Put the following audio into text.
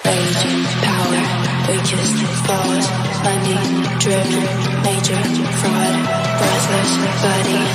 rage, power, weakest, thought, money, driven, major, fraud, breathless, body,